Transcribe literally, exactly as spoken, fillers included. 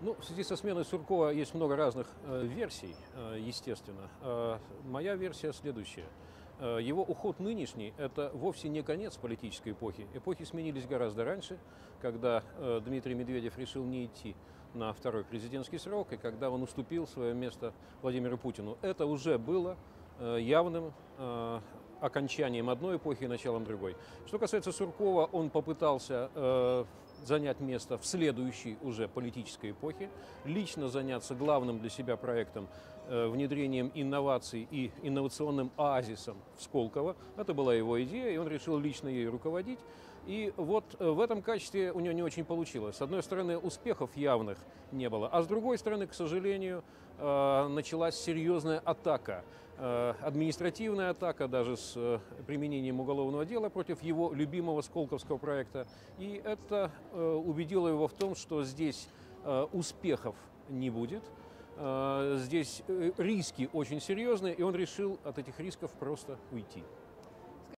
Ну, в связи со сменой Суркова есть много разных э, версий, э, естественно. Э, моя версия следующая. Э, его уход нынешний – это вовсе не конец политической эпохи. Эпохи сменились гораздо раньше, когда э, Дмитрий Медведев решил не идти на второй президентский срок, и когда он уступил свое место Владимиру Путину. Это уже было э, явным э, окончанием одной эпохи и началом другой. Что касается Суркова, он попытался э, занять место в следующей уже политической эпохе, лично заняться главным для себя проектом э, внедрением инноваций и инновационным оазисом в Сколково. Это была его идея, и он решил лично ей руководить. И вот э, в этом качестве у него не очень получилось. С одной стороны, успехов явных не было, а с другой стороны, к сожалению, э, началась серьезная атака. Э, административная атака даже с э, применением уголовного дела против его любимого сколковского проекта. И это э, убедило его в том, что здесь э, успехов не будет. Э, здесь э, риски очень серьезные, и он решил от этих рисков просто уйти.